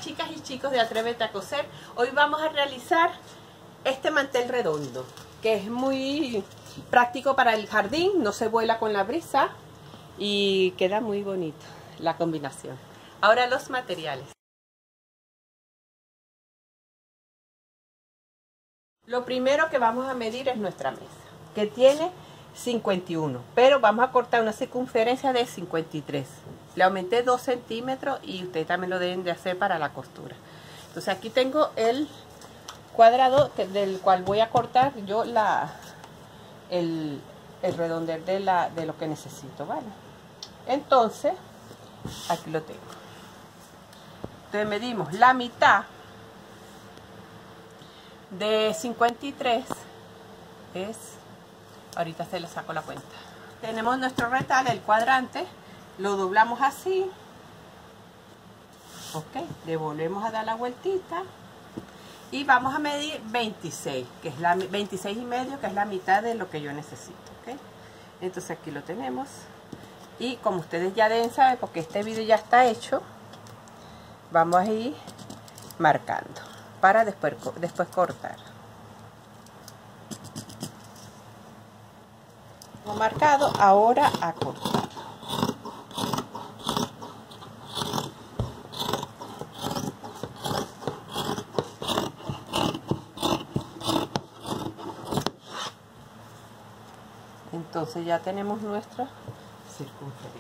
chicas y chicos de Atrévete a Coser. Hoy vamos a realizar este mantel redondo, que es muy práctico para el jardín, no se vuela con la brisa y queda muy bonito la combinación. Ahora los materiales. Lo primero que vamos a medir es nuestra mesa, que tiene 51, pero vamos a cortar una circunferencia de 53. Le aumenté 2 centímetros y ustedes también lo deben de hacer para la costura. Entonces aquí tengo el cuadrado del cual voy a cortar yo el redondel de lo que necesito, ¿vale? Entonces, aquí lo tengo. Entonces medimos la mitad de 53 es, ahorita se le saco la cuenta. Tenemos nuestro retal, el cuadrante, lo doblamos así, ok, le volvemos a dar la vueltita y vamos a medir 26, que es 26 y medio, que es la mitad de lo que yo necesito, ok. Entonces aquí lo tenemos y como ustedes ya deben saber, porque este video ya está hecho, vamos a ir marcando para después cortar. Hemos marcado, ahora a cortar. Entonces ya tenemos nuestra circunferencia.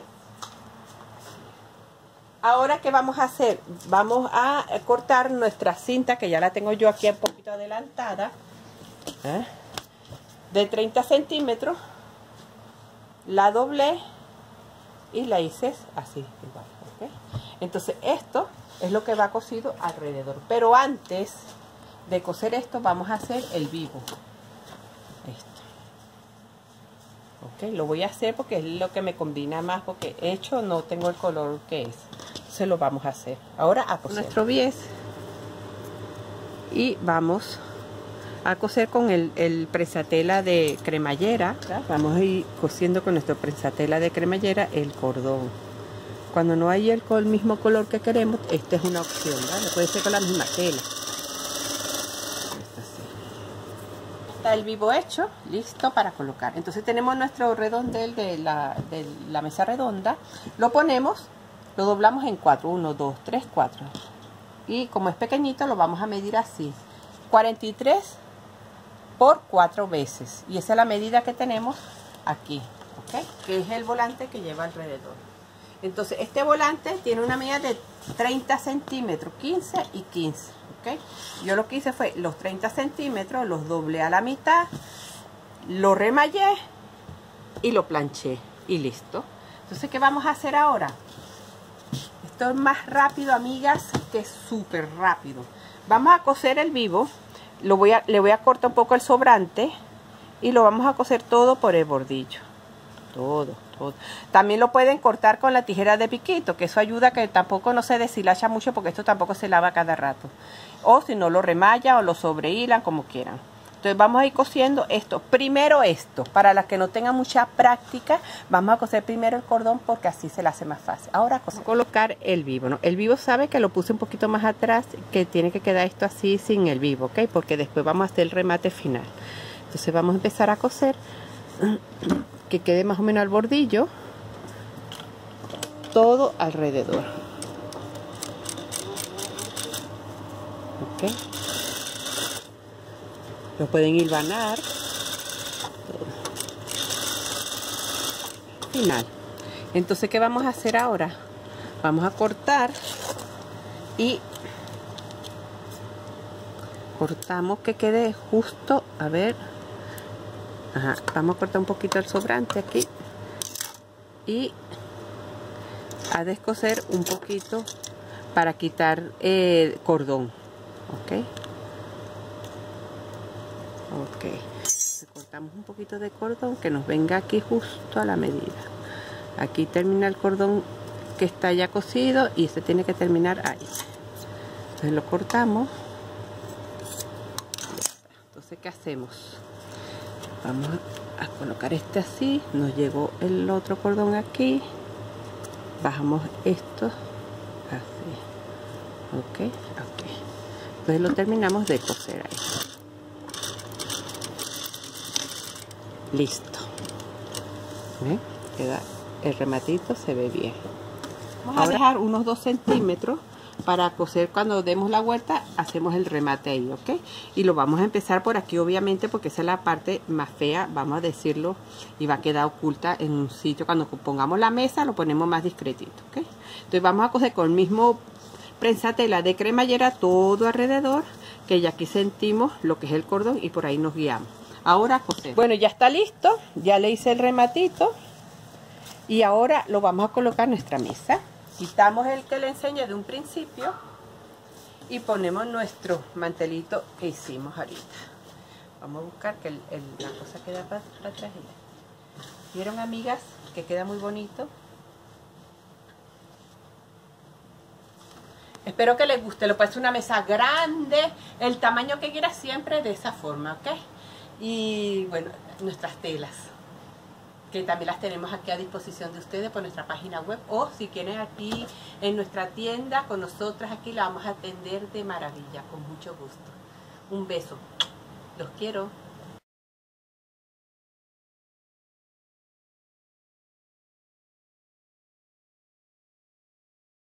Ahora, ¿qué vamos a hacer? Vamos a cortar nuestra cinta, que ya la tengo yo aquí un poquito adelantada, de 30 centímetros. La doblé y la hice así igual, ¿okay? Entonces esto es lo que va cosido alrededor, pero antes de coser esto vamos a hacer el vivo. Esto, ok, lo voy a hacer porque es lo que me combina más, porque hecho no tengo el color que es. Entonces lo vamos a hacer ahora a coser nuestro bies y vamos a coser con el prensa-tela de cremallera. Vamos a ir cosiendo con nuestro prensa-tela de cremallera el cordón. Cuando no hay el mismo color que queremos, esta es una opción, ¿vale? Puede ser con la misma tela. Está el vivo hecho, listo para colocar. Entonces tenemos nuestro redondel de la mesa redonda. Lo ponemos, lo doblamos en 4, 1, 2, 3, 4. Y como es pequeñito, lo vamos a medir así, 43 por 4 veces, y esa es la medida que tenemos aquí, ¿ok? Que es el volante que lleva alrededor. Entonces este volante tiene una medida de 30 centímetros, 15 y 15, ¿ok? Yo lo que hice fue los 30 centímetros, los doblé a la mitad, lo remallé y lo planché y listo. Entonces, ¿qué vamos a hacer ahora? Esto es más rápido, amigas, que es súper rápido. Vamos a coser el vivo. Le voy a cortar un poco el sobrante y lo vamos a coser todo por el bordillo. Todo. También lo pueden cortar con la tijera de piquito, que eso ayuda a que tampoco no se deshilacha mucho, porque esto tampoco se lava cada rato. O si no, lo remalla o lo sobrehilan, como quieran. Entonces vamos a ir cosiendo esto. Primero esto, para las que no tengan mucha práctica, vamos a coser primero el cordón porque así se le hace más fácil. Ahora vamos a colocar el vivo, ¿no? El vivo sabe que lo puse un poquito más atrás, que tiene que quedar esto así sin el vivo, ¿ok? Porque después vamos a hacer el remate final. Entonces vamos a empezar a coser que quede más o menos al bordillo, todo alrededor. ¿Ok? Lo pueden hilvanar. Final. Entonces, ¿qué vamos a hacer ahora? Vamos a cortar y cortamos que quede justo, a ver, vamos a cortar un poquito el sobrante aquí y a descoser un poquito para quitar el cordón, ok. Cortamos un poquito de cordón que nos venga aquí justo a la medida. Aquí termina el cordón que está ya cosido y este tiene que terminar ahí. Entonces lo cortamos. Entonces, ¿qué hacemos? Vamos a colocar este así. Nos llegó el otro cordón aquí. Bajamos esto así. Ok, ok. Entonces lo terminamos de coser ahí. Listo. ¿Ven? Queda el rematito, se ve bien. Vamos a dejar unos 2 centímetros para coser. Cuando demos la vuelta hacemos el remate ahí, ¿ok? Y lo vamos a empezar por aquí, obviamente, porque esa es la parte más fea, vamos a decirlo, y va a quedar oculta en un sitio. Cuando pongamos la mesa lo ponemos más discretito, ¿ok? Entonces vamos a coser con el mismo prensatela de cremallera todo alrededor, que ya aquí sentimos lo que es el cordón y por ahí nos guiamos. Ahora cosemos. Bueno, ya está listo, ya le hice el rematito y ahora lo vamos a colocar en nuestra mesa. Quitamos el que le enseñé de un principio y ponemos nuestro mantelito que hicimos ahorita. Vamos a buscar que la cosa queda para atrás. ¿Vieron, amigas? Que queda muy bonito. Espero que les guste. Lo puede hacer una mesa grande, el tamaño que quiera, siempre de esa forma, ¿ok? Y bueno, nuestras telas, que también las tenemos aquí a disposición de ustedes por nuestra página web, o si quieren aquí en nuestra tienda con nosotras, aquí la vamos a atender de maravilla, con mucho gusto. Un beso, los quiero.